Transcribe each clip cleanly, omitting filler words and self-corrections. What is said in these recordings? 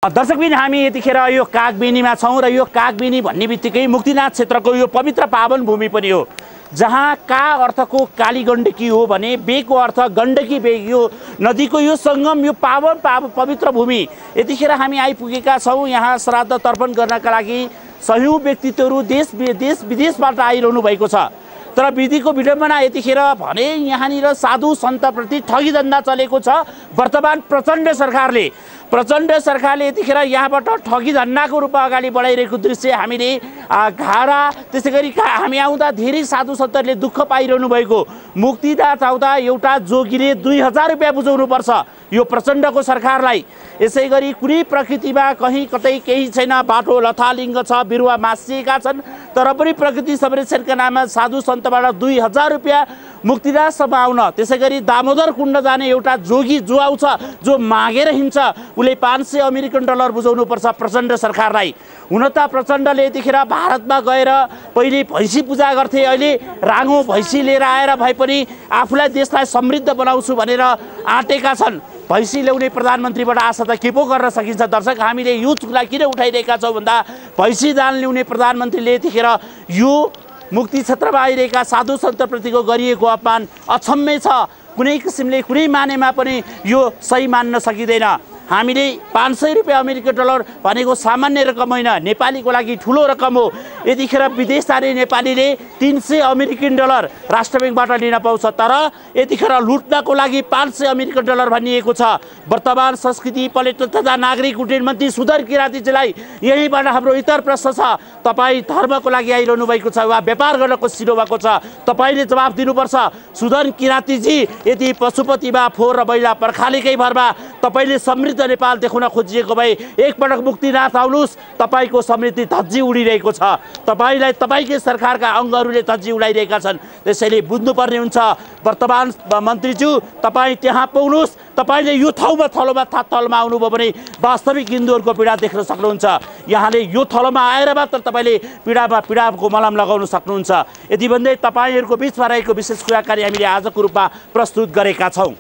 दर्शकबिन हामी यतिखेर यो कागबेनीमा छौँ र यो कागबेनी भन्ने बित्तिकै मुक्तिनाथ क्षेत्रको यो पवित्र पावन भूमि पनि हो, जहाँ का अर्थको काली गण्डकी हो भने बेको अर्थ गण्डकी बे, यो नदीको यो सङ्गम, यो पवित्र भूमि। यतिखेर हामी आइपुगेका छौँ। यहाँ श्राद्ध तर्पण गर्नका लागि सयौं व्यक्तित्वहरू देश विदेशबाट आइरहनु भएको छ। तर विधिको विडम्बना यतिखेर भने यहाँनिर साधु सन्तप्रति ठगी धन्दा चलेको छ। वर्तमान प्रचण्ड सरकारले यतिखेर यहाँबाट ठगी धन्दाको रूपमा अगाडि बढाइरहेको दृश्य हामीले घाडा, त्यसै गरी हामी आउँदा धेरै साधु सन्तहरूले दुःख पाइरहनु भएको। मुक्तिनाथ आउँदा एउटा जोगीले 2000 रुपियाँ बुझाउनुपर्छ यो प्रचण्डको सरकारलाई। यसै गरी कुनै प्रकृतिमा कहीँ कतै केही छैन, बाटो लथालिङ्ग छ, बिरुवा मासिएका छन्, तर पनि प्रकृति संरक्षणका नाममा साधु सन्तबाट 2000 रुपियाँ मुक्तिनाथसम्म आउन। त्यसै गरी दामोदर कुण्ड जाने एउटा जोगी जो आउँछ, जो मागेर हिँड्छ, उसले $500 अमेरिकन बुझाउनुपर्छ प्रचण्ड सरकारलाई। हुन त प्रचण्डले यतिखेर भारतमा गएर पहिले भैँसी पूजा गर्थे, अहिले राँगो भैँसी लिएर आएर भए पनि आफूलाई देशलाई समृद्ध बनाउँछु भनेर आँटेका छन्। भैँसी ल्याउने प्रधानमन्त्रीबाट आशा त के पो गर्न सकिन्छ? दर्शक, हामीले यो चुक्ला किन उठाइरहेका छौँ भन्दा भैँसी दान ल्याउने प्रधानमन्त्रीले यतिखेर यो मुक्ति क्षेत्रमा आइरहेका साधु सन्तप्रतिको गरिएको अपमान अक्षम्य छ। कुनै किसिमले कुनै मानेमा पनि यो सही मान्न सकिँदैन। हामीले $500 रुपियाँ अमेरिकन भनेको सामान्य रकम होइन, नेपालीको लागि ठुलो रकम हो। यतिखेर विदेश जाने नेपालीले $300 अमेरिकन राष्ट्र ब्याङ्कबाट लिन पाउँछ, तर यतिखेर लुट्नको लागि $500 अमेरिकन भनिएको छ। वर्तमान संस्कृति, पर्यटन तथा नागरिक उड्डयन मन्त्री सुधन किरातीजीलाई यहीँबाट हाम्रो इतर प्रश्न छ। तपाईँ धर्मको लागि आइरहनु भएको छ वा व्यापार गर्न खोजिरहनु भएको छ? तपाईँले जवाफ दिनुपर्छ। सुधन किरातीजी, यदि पशुपतिमा फोहोर र मैला पर्खालेकै भरमा तपाईँले समृद्ध नेपाल देखाउन खोजिएको भए एकपटक मुक्तिनाथ आउनुहोस्। तपाईँको समृद्धि धज्जी उडिरहेको छ, तपाईँलाई तपाईँकै सरकारका अङ्गहरूले धज्जी उडाइरहेका छन्। त्यसैले बुझ्नुपर्ने हुन्छ। वर्तमान मन्त्रीज्यू, तपाईँ त्यहाँ पुग्नुहोस्। तपाईँले यो थलोमा आउनुभयो भने वास्तविक हिन्दूहरूको पीडा देख्न सक्नुहुन्छ। यहाँले यो थलोमा आएर मात्र तपाईँले पीडाको मलम लगाउन सक्नुहुन्छ। यति भन्दै तपाईँहरूको बिचमा रहेको विशेष कुराकानी हामीले आजको रूपमा प्रस्तुत गरेका छौँ।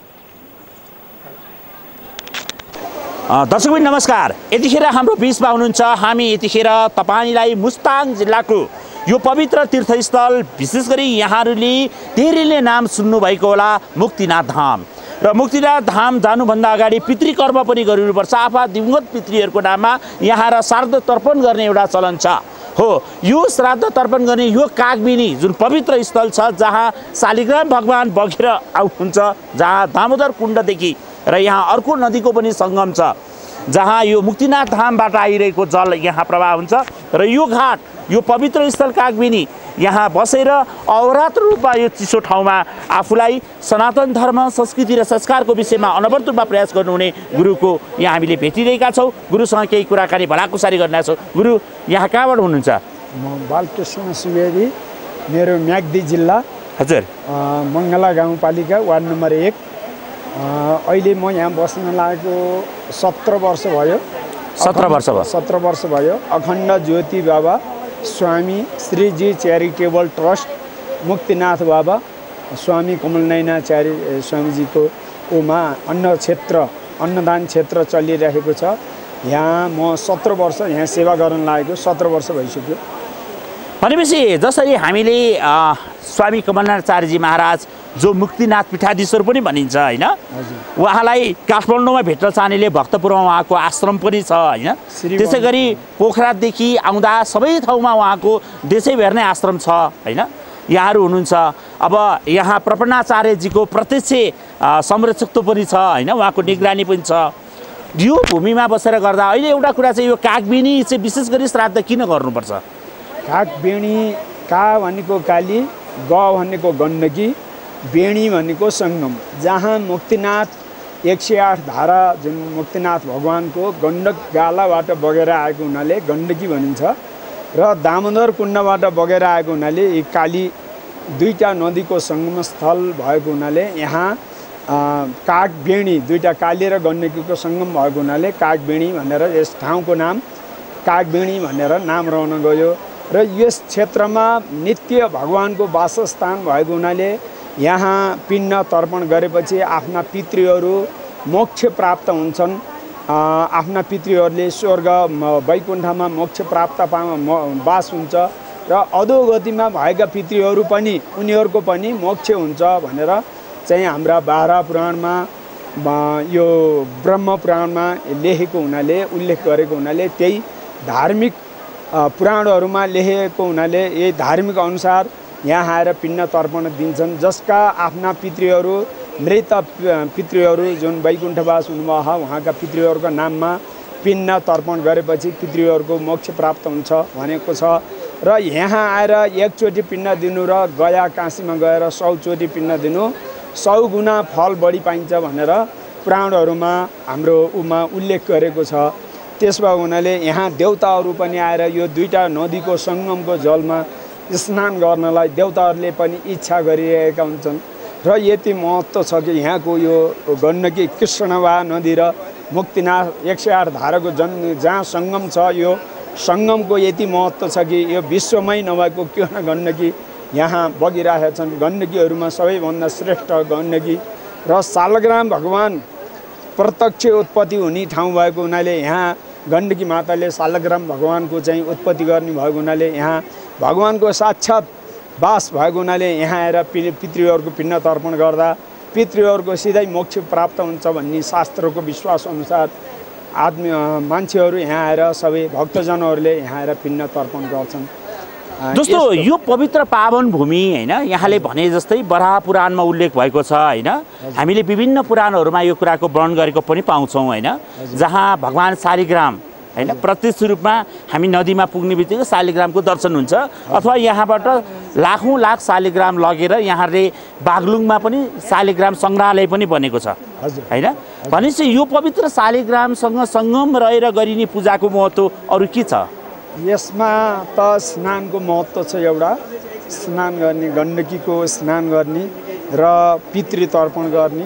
दर्शकबिन नमस्कार, यतिखेर हाम्रो बिचमा हुनुहुन्छ। हामी यतिखेर तपाईँलाई मुस्ताङ जिल्लाको यो पवित्र तीर्थस्थल, विशेष गरी यहाँहरूले धेरैले नाम सुन्नुभएको होला मुक्तिनाथ धाम। र मुक्तिनाथ धाम जानुभन्दा अगाडि पितृकर्म पनि गरिनुपर्छ। आफ्ना दिवंगत पितृहरूको नाममा यहाँ र श्राद्ध तर्पण गर्ने एउटा चलन छ। हो, यो श्राद्ध तर्पण गर्ने यो कागबेनी जुन पवित्र स्थल छ, जहाँ शालिग्राम भगवान बगेर आउनुहुन्छ, जहाँ दामोदर कुण्डदेखि र यहाँ अर्को नदीको पनि सङ्गम छ, जहाँ यो मुक्तिनाथ धामबाट आइरहेको जल यहाँ प्रवाह हुन्छ। र यो घाट, यो पवित्र स्थल कागबेनी, यहाँ बसेर अहोरात्र रूपमा यो चिसो ठाउँमा आफूलाई सनातन धर्म, संस्कृति र संस्कारको विषयमा अनवरत रूपमा प्रयास गर्नुहुने गुरुको यहाँ हामीले भेटिरहेका छौँ। गुरुसँग केही कुराकानी भलाकुसारी गर्नेछौँ। गुरु, यहाँ कहाँबाट हुनुहुन्छ? म बालकृष्ण सुवेदी, मेरो म्याग्दी जिल्ला, हजुर, मङ्गला गाउँपालिका वार्ड नम्बर 1। अहिले म यहाँ बस्न लागेको 17 वर्ष भयो। 17 वर्ष भयो। अखण्ड ज्योति बाबा स्वामी श्रीजी च्यारिटेबल ट्रस्ट, मुक्तिनाथ बाबा स्वामी कमलनयनाचार्य स्वामीजीको ओमा अन्नदान क्षेत्र चलिरहेको छ। यहाँ म 17 वर्ष यहाँ सेवा गर्न लागेको 17 वर्ष भइसक्यो। भनेपछि जसरी हामीले स्वामी कमलनाचार्यजी महाराज, जो मुक्तिनाथ पीठाधीश्वर पनि भनिन्छ होइन, उहाँलाई काठमाडौँमा भेट्न चाहनेले भक्तपुरमा उहाँको आश्रम पनि छ होइन। त्यसै गरी पोखरादेखि आउँदा सबै ठाउँमा उहाँको देशैभर नै आश्रम छ होइन। यहाँहरू हुनुहुन्छ। अब यहाँ प्रपन्नाचार्यजीको प्रत्यक्ष संरक्षकत्व पनि छ होइन, उहाँको निगरानी पनि छ। यो भूमिमा बसेर गर्दा अहिले एउटा कुरा चाहिँ, यो कागबेनी चाहिँ विशेष गरी श्राद्ध किन गर्नुपर्छ? कागबेनी, का भनेको काली, ग भनेको गण्डकी, बेणी भनेको सङ्गम, जहाँ मुक्तिनाथ 108 धारा जुन मुक्तिनाथ भगवानको गण्डक गालाबाट बगेर आएको हुनाले गण्डकी भनिन्छ, र दामोदर कुण्डबाट बगेर आएको हुनाले यी काली दुईटा नदीको सङ्गम स्थल भएको हुनाले यहाँ कागबेणी, दुईटा काली र गण्डकीको सङ्गम भएको हुनाले कागबेणी भनेर यस ठाउँको नाम कागबेणी भनेर नाम रहन गयो। र यस क्षेत्रमा नित्य भगवानको वासस्थान भएको हुनाले यहाँ पिण्ड तर्पण गरेपछि आफ्ना पितृहरू मोक्ष प्राप्त हुन्छन्। आफ्ना पितृहरूले स्वर्ग वैकुण्ठमा मोक्ष प्राप्त वास हुन्छ र अधोगतिमा भएका पितृहरू पनि उनीहरूको पनि मोक्ष हुन्छ भनेर चाहिँ हाम्रा 12 पुराणमा यो ब्रह्म पुराणमा लेखेको हुनाले उल्लेख गरेको हुनाले त्यही धार्मिक पुराणहरूमा लेखेको हुनाले यही धार्मिक अनुसार यहाँ आएर पिण्ड तर्पण दिन्छन्। जसका आफ्ना पितृहरू मृत पितृहरू जुन वैकुण्ठवास हुनुभयो उहाँका पितृहरूको नाममा पिण्ड तर्पण गरेपछि पितृहरूको मोक्ष प्राप्त हुन्छ भनेको छ। र यहाँ आएर एकचोटि पिण्ड दिनु र गया काशीमा गएर 100 चोटि पिण्ड दिनु 100 गुणा फल बढी पाइन्छ भनेर पुराणहरूमा हाम्रो उल्लेख गरेको छ। त्यसो हुनाले यहाँ देवताहरू पनि आएर यो दुईटा नदीको सङ्गमको जलमा स्नान गर्नलाई देवताहरूले पनि इच्छा गरिरहेका हुन्छन्। र यति महत्त्व छ कि यहाँको यो गण्डकी कृष्णवा नदी र मुक्तिनाथ 108 धाराको जहाँ सङ्गम छ यो सङ्गमको यति महत्त्व छ कि यो विश्वमै नभएको किन गण्डकी यहाँ बगिरहेका छन्। गण्डकीहरूमा सबैभन्दा श्रेष्ठ गण्डकी र सालग्राम भगवान प्रत्यक्ष उत्पत्ति हुने ठाउँ भएको हुनाले यहाँ गण्डकी माताले सालग्राम भगवानको चाहिँ उत्पत्ति गर्ने भएको हुनाले यहाँ भगवानको साक्षात वास भएको हुनाले यहाँ आएर पितृहरूको पिण्ड तर्पण गर्दा पितृहरूको सिधै मोक्ष प्राप्त हुन्छ भन्ने शास्त्रको विश्वास अनुसार मान्छेहरू यहाँ आएर सबै भक्तजनहरूले यहाँ आएर पिण्ड तर्पण गर्छन्। दोस्तो यो पवित्र पावन भूमि हैन यहाँले भने जस्तै बराह पुराणमा उल्लेख भएको छ हैन। हामीले विभिन्न पुराणहरूमा यो कुराको वर्णन गरेको पनि पाउँछौँ हैन। जहाँ भगवान शालिग्राम हैन प्रत्यक्ष रूपमा हामी नदीमा पुग्ने बित्तिकै शालिग्रामको दर्शन हुन्छ अथवा यहाँबाट लाखौं लाख शालिग्राम लगेर यहाँले बागलुङमा पनि शालिग्राम सङ्ग्रहालय पनि बनेको छ हैन। भनेपछि यो पवित्र शालिग्रामसँग सङ्गम रहेर गरिने पूजाको महत्त्व अरु के छ? यसमा त स्नानको महत्त्व छ। एउटा स्नान गर्ने गण्डकीको स्नान गर्ने र पितृ तर्पण गर्ने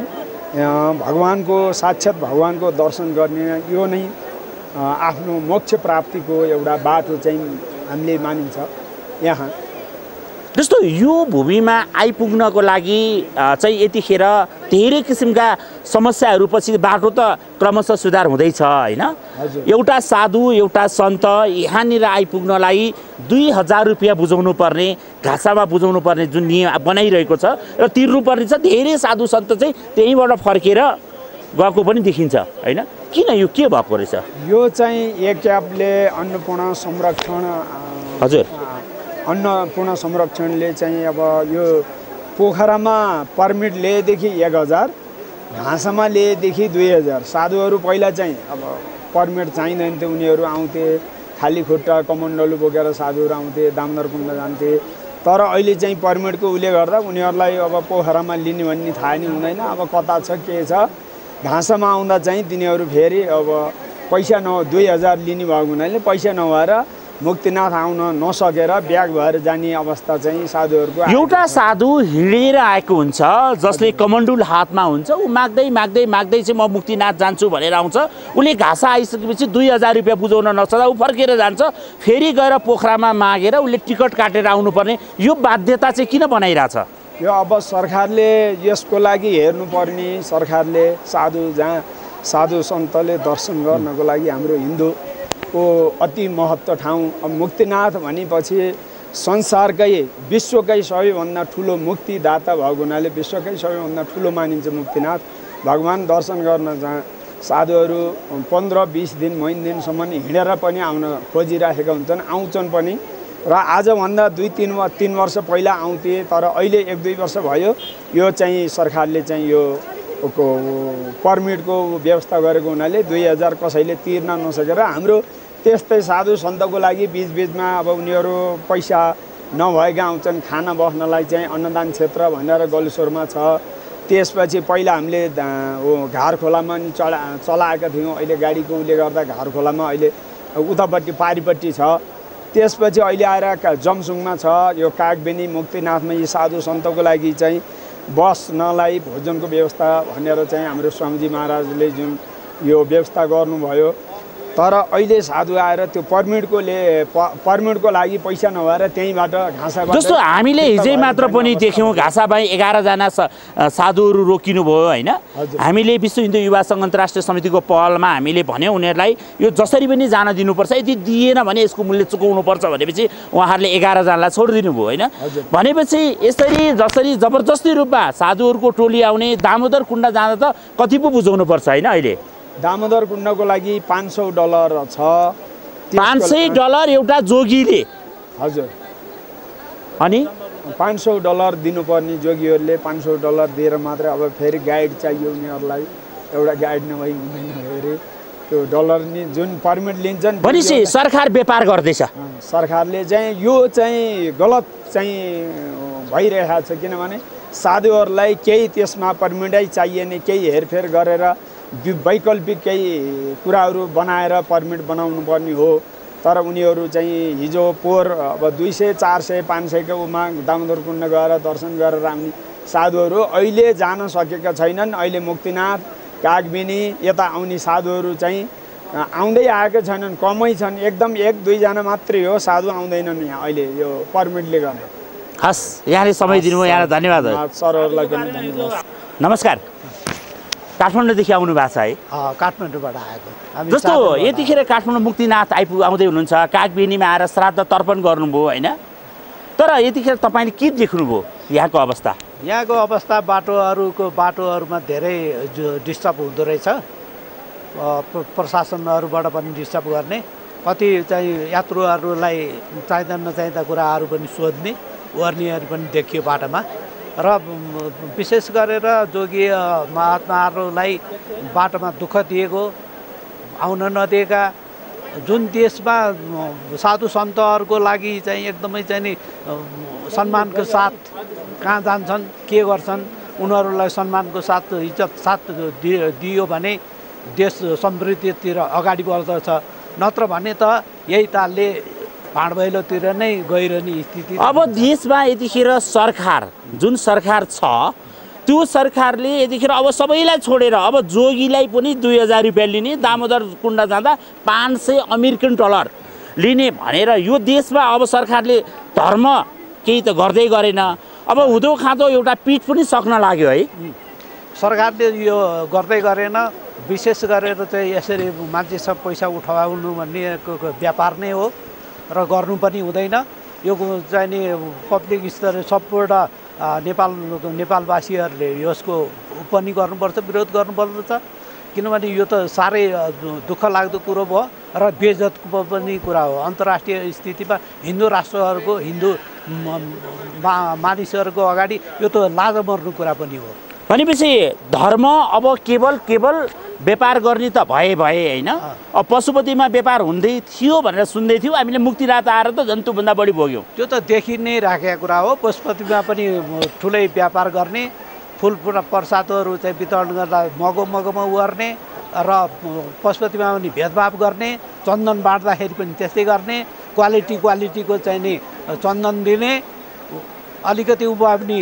भगवानको साक्षात भगवानको दर्शन गर्ने यो नै आफ्नो मोक्ष प्राप्तिको एउटा बाटो चाहिँ हामीले मानिन्छ। यहाँ जस्तो यो भूमिमा आइपुग्नको लागि चाहिँ यतिखेर धेरै किसिमका समस्याहरू पछि बाटो त क्रमशः सुधार हुँदैछ हैन। एउटा साधु एउटा सन्त यहाँनिर आइपुग्नलाई 2000 रुपियाँ बुझाउनु पर्ने घाँसामा बुझाउनु पर्ने जुन नियम बनाइरहेको छ र तिर्नुपर्ने छ। धेरै साधु सन्त चाहिँ त्यहीँबाट फर्केर गएको पनि देखिन्छ हैन। किन यो के भएको रहेछ? यो चाहिँ एकले अन्नपूर्ण संरक्षण हजुर अन्नपूर्ण संरक्षणले चाहिँ अब यो पोखरामा पर्मिट लिएदेखि 1000 घाँसमा लिएदेखि 2000। साधुहरू पहिला चाहिँ अब पर्मिट चाहिँदैन थियो, उनीहरू आउँथे खाली खुट्टा कमण्डलु बोकेर साधुहरू आउँथे दामोदरकुण्ड जान्थे। तर अहिले चाहिँ पर्मिटको उले गर्दा उनीहरूलाई अब पोखरामा लिने भन्ने थाहा नै हुँदैन। अब कता छ के छ घाँसमा आउँदा चाहिँ तिनीहरू फेरि अब पैसा 2000 लिने भएको हुनाले पैसा नभएर मुक्तिनाथ आउन नसकेर ब्याग भएर जाने अवस्था चाहिँ साधुहरूको। एउटा साधु हिँडेर आएको हुन्छ जसले कमण्डुल हातमा हुन्छ, ऊ माग्दै माग्दै माग्दै चाहिँ म मुक्तिनाथ जान्छु भनेर आउँछ। उसले घाँस आइसकेपछि 2000 रुपियाँ बुझाउन नसक्दा ऊ फर्केर जान्छ। फेरि गएर पोखरामा मागेर उसले टिकट काटेर आउनुपर्ने यो बाध्यता चाहिँ किन बनाइरहेछ? यो अब सरकारले यसको लागि हेर्नुपर्ने, सरकारले जहाँ साधु सन्तले दर्शन गर्नको लागि हाम्रो हिन्दूको अति महत्त्व ठाउँ मुक्तिनाथ भनेपछि संसारकै विश्वकै सबैभन्दा ठुलो मुक्तिदाता भएको हुनाले विश्वकै सबैभन्दा ठुलो मानिन्छ मुक्तिनाथ। भगवान दर्शन गर्न जहाँ साधुहरू 15-20 दिन महिना दिनसम्म हिँडेर पनि आउन खोजिराखेका हुन्छन्, आउँछन् पनि। र आजभन्दा 2-3 वर्ष पहिला आउँथे, तर अहिले 1-2 वर्ष भयो यो चाहिँ सरकारले चाहिँ यो पर्मिटको व्यवस्था गरेको हुनाले 2000 कसैले तिर्न नसकेर हाम्रो त्यस्तै साधु सन्तको लागि बिचबिचमा अब उनीहरू पैसा नभएका आउँछन्। खाना बस्नलाई चाहिँ अन्नदान क्षेत्र भनेर गलेश्वरमा छ। त्यसपछि पहिला हामीले घार खोलामा नि चलाएका थियौँ। अहिले गाडीको उले गर्दा घार खोलामा अहिले उतापट्टि पारिपट्टि छ। त्यसपछि अहिले आएर जमसुङमा छ यो कागबेनी मुक्तिनाथमा यी साधु सन्तको लागि चाहिँ बस्नलाई भोजनको व्यवस्था भनेर चाहिँ हाम्रो स्वामीजी महाराजले जुन यो व्यवस्था गर्नुभयो। तर अहिले साधु आएर त्यो पर्मिटको लागि पैसा नभएर त्यहीँबाट घाँसाबाट जस्तो हामीले हिजै मात्र पनि देख्यौँ घाँसाबाई 11जना साधुहरू रोकिनु भयो होइन। हामीले विश्व हिन्दू युवा सङ्घ अन्तर्राष्ट्रिय समितिको पहलमा हामीले भन्यौँ उनीहरूलाई यो जसरी पनि जान दिनुपर्छ, यदि दिएन भने यसको मूल्य चुकाउनुपर्छ भनेपछि उहाँहरूले 11जनालाई छोडिदिनु भयो होइन। भनेपछि यसरी जसरी जबरजस्ती रूपमा साधुहरूको टोली आउने दामोदर कुण्ड जाँदा त कति पो बुझाउनुपर्छ होइन। अहिले दामोदर कुण्डको लागि $500 छ। $500 एउटा जोगीले। हजुर। अनि $500 दिनुपर्ने जोगीहरूले $500 दिएर मात्रै अब फेरि गाइड चाहियो उनीहरूलाई। एउटा गाइड नभई हुँदैन फेरि त्यो डलर नि जुन पर्मिट लिन्छन् भनेपछि सरकार व्यापार गर्दैछ। सरकारले चाहिँ यो चाहिँ गलत चाहिँ भइरहेको छ, किनभने साधुहरूलाई केही त्यसमा पर्मिटै चाहिएन, केही हेरफेर गरेर वैकल्पिक केही कुराहरू बनाएर पर्मिट बनाउनु पर्ने हो। तर उनीहरू चाहिँ हिजो पोहोर अब 200, 400, 500 उमा दामोदर कुण्ड गएर दर्शन गरेर आउने साधुहरू अहिले जान सकेका छैनन्। अहिले मुक्तिनाथ, कागबिनी यता आउने साधुहरू चाहिँ आउँदै आएका छैनन्, कमै छन्। एकदम 1-2 जना मात्रै हो साधु आउँदैनन् यहाँ अहिले यो पर्मिटले गर्दा। हस्, यहाँले समय दिनुभयो, यहाँलाई धन्यवाद। सरहरूलाई पनि धन्यवाद। नमस्कार। काठमाडौँदेखि आउनु भएको छ है? काठमाडौँबाट आएको। जस्तो यतिखेर काठमाडौँ मुक्तिनाथ आउँदै हुनुहुन्छ, कागबिनीमा आएर श्राद्ध तर्पण गर्नुभयो होइन। तर यतिखेर तपाईँले के देख्नुभयो यहाँको अवस्था? यहाँको अवस्था बाटोहरूमा धेरै डिस्टर्ब हुँदो रहेछ। प्रशासनहरूबाट पनि डिस्टर्ब गर्ने, कति चाहिँ यात्रुहरूलाई चाहिँदा नचाहिँदा कुराहरू पनि सोध्ने ओर्नेहरू पनि देखियो बाटोमा। र विशेष गरेर जोगी महात्माहरूलाई बाटोमा दुःख दिएको, आउन नदिएका, जुन देशमा साधु सन्तहरूको लागि चाहिँ एकदमै चाहिँ नि सम्मानको साथ कहाँ जान्छन्, के गर्छन्, उनीहरूलाई सम्मानको साथ इज्जत साथ दियो भने देश समृद्धितिर अगाडि बढ्दछ। नत्र भने त यही तालले भाँडभैलोतिर नै गइरहने स्थिति। अब देशमा यतिखेर सरकार जुन सरकार छ त्यो सरकारले यतिखेर अब सबैलाई छोडेर अब जोगीलाई पनि 2000 रुपियाँ लिने, दामोदर कुण्ड जाँदा $500 लिने भनेर यो देशमा अब सरकारले धर्म केही त गर्दै गरेन। अब हुँदो खाँदो एउटा पिठ पनि सक्न लाग्यो है। सरकारले यो गर्दै गरेन। विशेष गरेर चाहिँ यसरी मान्छे सब पैसा उठाउनु भन्ने व्यापार नै हो र गर्नु पनि हुँदैन। यो चाहिँ नि पब्लिक स्तर सबबाट नेपालवासीहरूले यसको पनि गर्नुपर्छ, विरोध गर्नुपर्छ। किनभने यो त साह्रै दुःख लाग्दो कुरो भयो र बेइज्जतको पनि कुरा हो। अन्तर्राष्ट्रिय स्थितिमा हिन्दू राष्ट्रहरूको, हिन्दू मानिसहरूको अगाडि यो त लाज मर्नु कुरा पनि हो। भनेपछि धर्म अब केवल व्यापार गर्ने त भए होइन। अब पशुपतिमा व्यापार हुँदै थियो भनेर सुन्दै थियो हामीले, मुक्तिनाथ आएर त जन्तुभन्दा बढी भोग्यौँ। त्यो त देखि नै राखेको कुरा हो। पशुपतिमा पनि ठुलै व्यापार गर्ने, फुल प्रसादहरू चाहिँ वितरण गर्दा मगोमा उर्ने र पशुपतिमा पनि भेदभाव गर्ने, चन्दन बाँड्दाखेरि पनि त्यस्तै गर्ने, क्वालिटीको चाहिँ नि चन्दन दिने, अलिकति पनि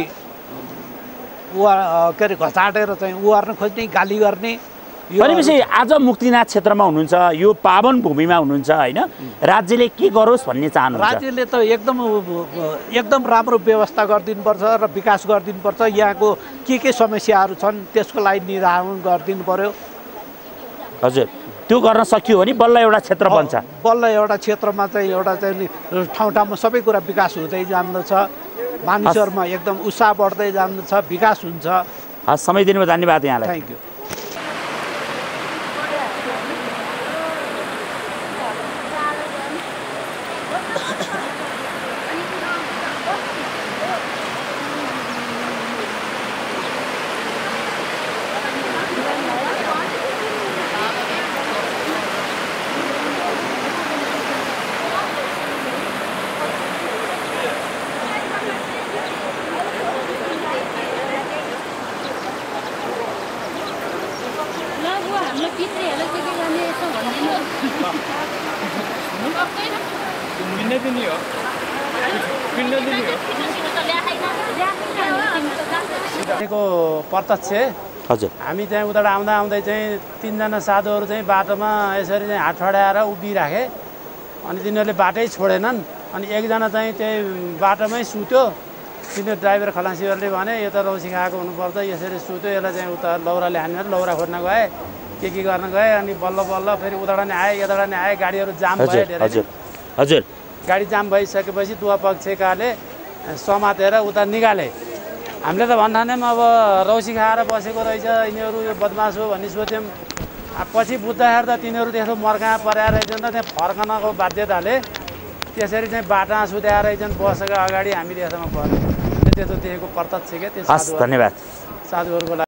के अरे घचाटेर चाहिँ उहार्न खोज्ने, गाली गर्ने। भनेपछि आज मुक्तिनाथ क्षेत्रमा हुनुहुन्छ, यो पावन भूमिमा हुनुहुन्छ होइन। राज्यले के गरोस् भन्ने चाहनुहुन्छ? राज्यले त एकदम राम्रो व्यवस्था गरिदिनुपर्छ र विकास गरिदिनुपर्छ। यहाँको के समस्याहरू छन् त्यसको लागि निराकरण गरिदिनु पर्यो। हजुर, त्यो गर्न सकियो भने बल्ल एउटा क्षेत्र बन्छ। बल्ल एउटा क्षेत्रमा चाहिँ एउटा चाहिँ ठाउँमा सबै कुरा विकास हुँदै जान्दछ, मानिसहरूमा एकदम उत्साह बढ्दै जान्दछ, विकास हुन्छ। हस्, समय दिनुभयो, धन्यवाद यहाँलाई। Thank you. प्रत्यक्ष हजुर हामी चाहिँ उताबाट आउँदा आउँदै चाहिँ 3 जना साधुहरू चाहिँ बाटोमा यसरी चाहिँ हात ठड्याएर उभिराखे अनि तिनीहरूले बाटै छोडेनन् अनि एकजना चाहिँ त्यही बाटोमै सुत्यो तिनीहरू ड्राइभर खलासीहरूले भने यो त रौसिङ आएको हुनुपर्छ यसरी सुत्यो यसलाई चाहिँ उता लौराले हानेर लौरा खोज्न गए के गर्न गए अनि बल्ल बल्ल फेरि उताबाट नि आए यताबाट नि आए गाडीहरू जाम भए धेरै हजुर हजुर गाडी जाम भइसकेपछि दुवा पक्षकाले समातेर उता निकाले हामीले त भन्ठान्यौँ अब रौसी खाएर बसेको रहेछ यिनीहरू यो बदमास हो भन्ने सोध्यौँ पछि बुझ्दाखेरि त तिनीहरू त्यस्तो मर्का परेर रहेछन् र त्यहाँ फर्कनको बाध्यताले त्यसरी चाहिँ बाटा सुत्याएर रहेछन् बसेको अगाडि हामीले यसमा पर्यो त्यस्तो देखेको प्रत्यक्ष के त्यो हस् धन्यवाद साधुहरूको लागि